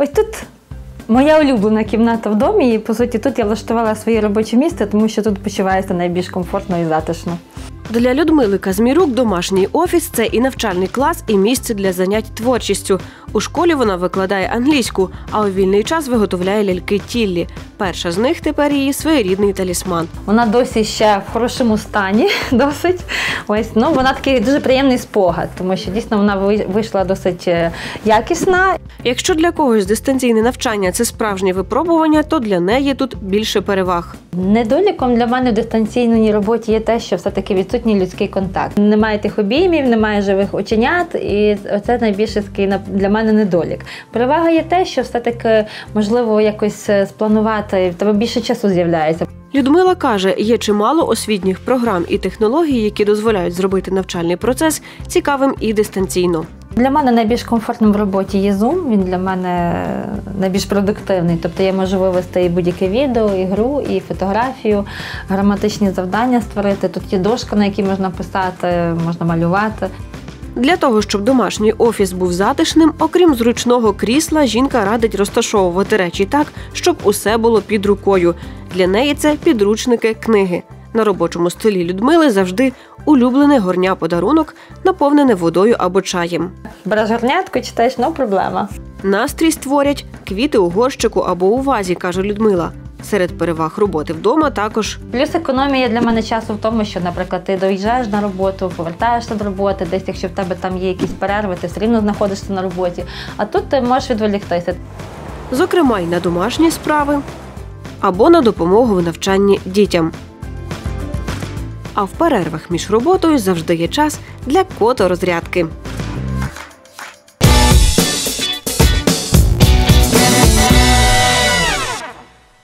Ось тут моя улюблена кімната в домі, і, по суті, тут я влаштувала своє робоче місце, тому що тут почувається найбільш комфортно і затишно. Для Людмили Казмірук домашній офіс – це і навчальний клас, і місце для занять творчістю. У школі вона викладає англійську, а у вільний час виготовляє ляльки Тіллі. Перша з них тепер її своєрідний талісман. Вона досі ще в хорошому стані, досить. Ось, ну, вона такий дуже приємний спогад, тому що дійсно вона вийшла досить якісна. Якщо для когось дистанційне навчання – це справжнє випробування, то для неї тут більше переваг. Недоліком для мене в дистанційній роботі є те, що все-таки відсутній людський контакт. Немає тих обіймів, немає живих оченят, і це найбільше такий для мене недолік. Перевага є те, що все-таки можливо якось спланувати, в тебе більше часу з'являється. Людмила каже, є чимало освітніх програм і технологій, які дозволяють зробити навчальний процес цікавим і дистанційно. Для мене найбільш комфортним в роботі є Zoom, він для мене найбільш продуктивний. Тобто я можу вивести і будь-яке відео, і гру, і фотографію, граматичні завдання створити. Тут є дошка, на якій можна писати, можна малювати. Для того, щоб домашній офіс був затишним, окрім зручного крісла, жінка радить розташовувати речі так, щоб усе було під рукою. Для неї це підручники, книги. На робочому столі Людмили завжди улюблене горня-подарунок, наповнене водою або чаєм. Береш горнятку, читаєш, ну проблема. Настрій створять квіти у горщику або у вазі, каже Людмила. Серед переваг роботи вдома також. Плюс економія для мене часу в тому, що, наприклад, ти доїжджаєш на роботу, повертаєшся до роботи, десь якщо в тебе там є якісь перерви, ти все рівно знаходишся на роботі. А тут ти можеш відволіктися. Зокрема, й на домашні справи або на допомогу в навчанні дітям. А в перервах між роботою завжди є час для которозрядки.